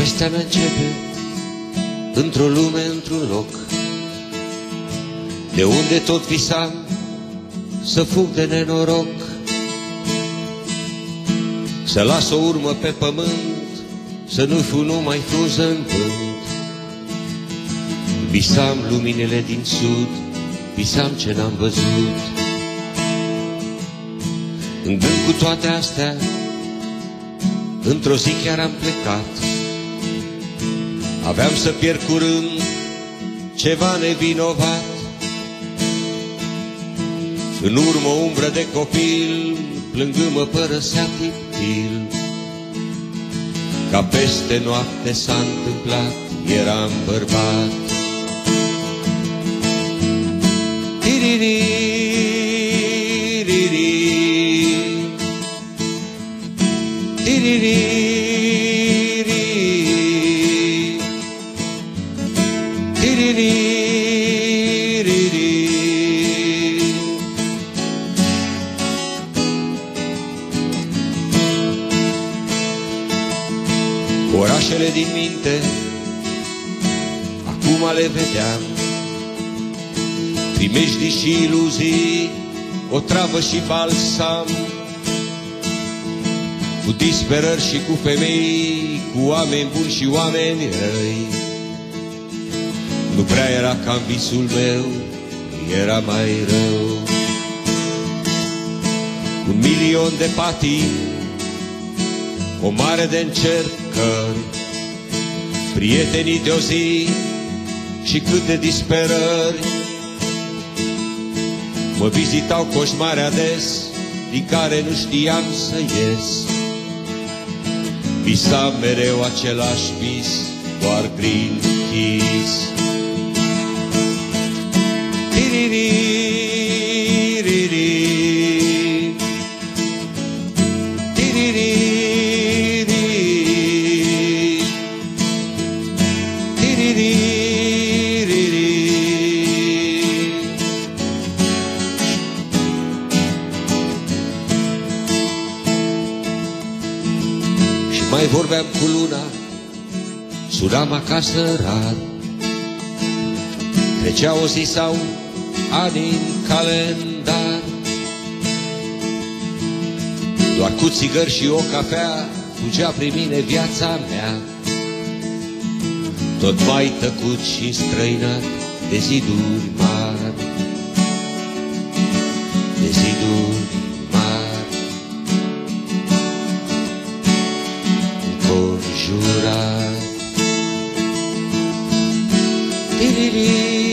Povestea mea începe într-o lume, într-un loc, de unde tot visam să fug de nenoroc, să las o urmă pe pământ, să nu fiu numai frunză în vânt. Visam luminile din sud, visam ce n-am văzut. În gând cu toate astea, într-o zi chiar am plecat. Aveam să pierd curând ceva nevinovat. În urmă o umbră de copil, plângând mă părăsea tiptil. Ca peste noapte s-a întâmplat, eram bărbat. Tiriri, tiriri, orașele din minte acum le vedeam, primejdii și iluzii, o travă și balsam, cu disperări și cu femei, cu oameni buni și oameni răi. Nu prea era ca-n visul meu, era mai rău. 1.000.000 de patii, o mare de încercări, prietenii de o zi și câte disperări. Mă vizitau coșmare ades, din care nu știam să ies. Visam mereu același vis, doar gri închis. Tiriri, tiriri, tiriri, și mai vorbeam cu luna, sunam acasă rar. Trecea o zi sau ani în calendar, doar cu țigări și o cafea fugea prin mine viața mea. Tot mai tăcut și înstrăinat de ziduri mari, de ziduri mari, înconjurat. Tiriri,